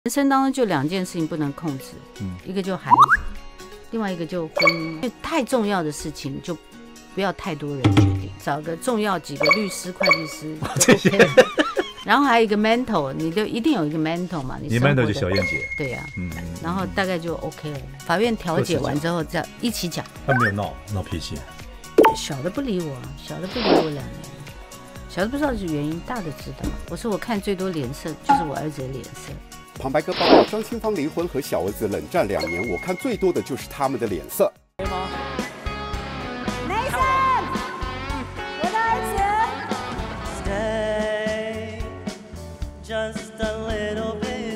人生当中就2件事情不能控制，一个就孩子，另外一个就婚姻。太重要的事情就不要太多人决定，找个重要几个律师、会计师就 OK 了。然后还有一个 mentor， 你就一定有一个 mentor 嘛， 你 mentor 就小燕姐， 对呀，然后大概就 OK 了。法院调解完之后再一起讲。 他没有闹脾气， 小的不理我，小的不理我2年，小的不知道是原因，大的知道。我说我看最多脸色就是我儿子的脸色。 旁白哥报道张清芳离婚和小儿子冷战2年，我看最多的就是他们的脸色。 可以吗 ？Nathan， 我的儿子。Stay just a little bit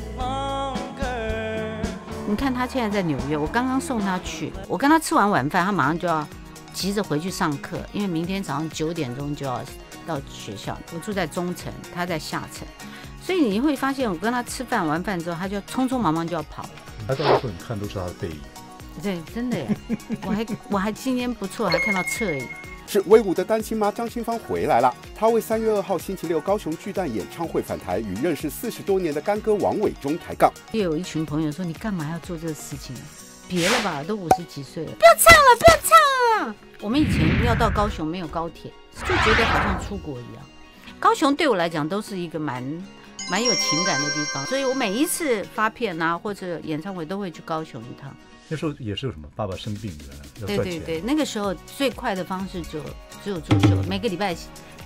longer。 你看他现在在纽约，我刚刚送他去，我跟他吃完晚饭，他马上就要急着回去上课，因为明天早上9点钟就要到学校。我住在中城，他在下城。所以你会发现，我跟他吃饭完饭之后，他就匆匆忙忙就要跑了。 他到时候你看都是他的背影。 对，真的耶！我还今天不错，还看到侧影。 是威武的单亲妈张清芳回来了，她为3月2号星期六高雄巨蛋演唱会返台，与认识40多年的干哥王伟忠抬杠。 也有一群朋友说：“你干嘛要做这个事情？别了吧，都50几岁了，不要唱了，不要唱了。”我们以前要到高雄没有高铁，就觉得好像出国一样。高雄对我来讲都是一个蛮有情感的地方，所以我每一次发片啊或者演唱会都会去高雄一趟。 那时候也是有什么爸爸生病要赚钱， 对，那个时候最快的方式只有做秀，每个礼拜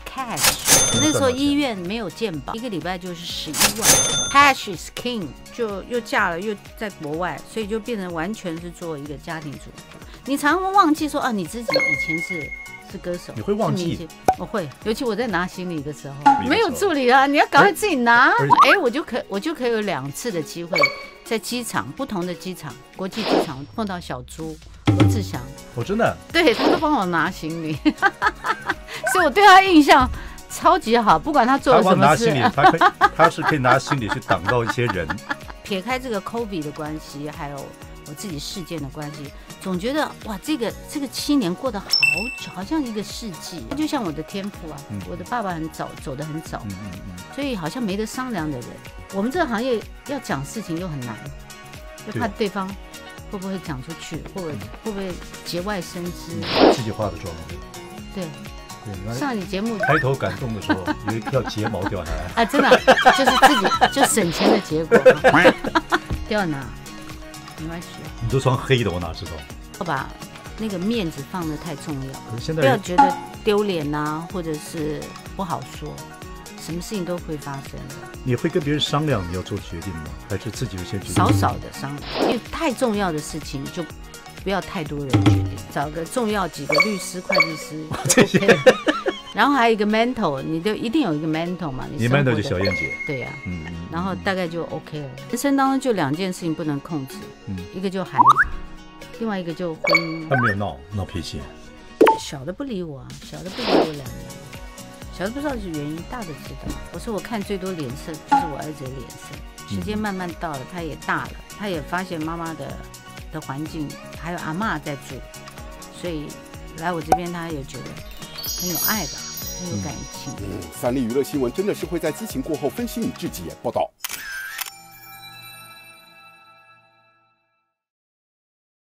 cash。那时候医院没有健保，一个礼拜就是11万 ，cash is king。就又嫁了，又在国外，所以就变成完全是做一个家庭主妇。你常常会忘记说啊，你自己以前是歌手， 你会忘记？ 我会，尤其我在拿行李的时候，没有助理啊，你要赶快自己拿。我就可以有2次的机会，在机场不同的机场，国际机场碰到小猪罗志祥。 我真的， 对他都帮我拿行李，所以我对他印象超级好，不管他做了什么事。 他是可以拿行李去挡到一些人。 撇开这个 COVID 的关系，还有我自己事件的关系，总觉得哇，这个7年过得好久，好像一个世纪。就像我的天赋啊，我的爸爸很早走得很早，所以好像没得商量的人。我们这个行业要讲事情又很难，就怕对方会不会讲出去，或者会不会节外生枝， 自己化的妆。对。 上你节目开头感动的时候，有一条睫毛掉下来啊！真的，就是自己就省钱的结果。掉哪？没关系。 你都穿黑的，我哪知道？ 要把那个面子放得太重要， 可是现在不要觉得丢脸啊，或者是不好说，什么事情都会发生的。 你会跟别人商量你要做决定吗？还是自己有些决定？ 少的商量，因为太重要的事情就不要太多人决定，找个重要几个律师、会计师就 OK 了。然后还有一个 mentor， 你就一定有一个 mentor 嘛， 你 mentor 就小燕姐， 对呀，然后大概就 OK 了。人生当中就2件事情不能控制，一个就孩子，另外一个就婚姻。 他没有闹脾气， 小的不理我，小的不理我2年，小的不知道是原因，大的知道。我说我看最多脸色就是我儿子的脸色。时间慢慢到了，他也大了，他也发现妈妈的环境，还有阿嬷在住，所以来我这边他也觉得很有爱吧，很有感情。 三立娱乐新闻真的是会在激情过后分析你自己。报道。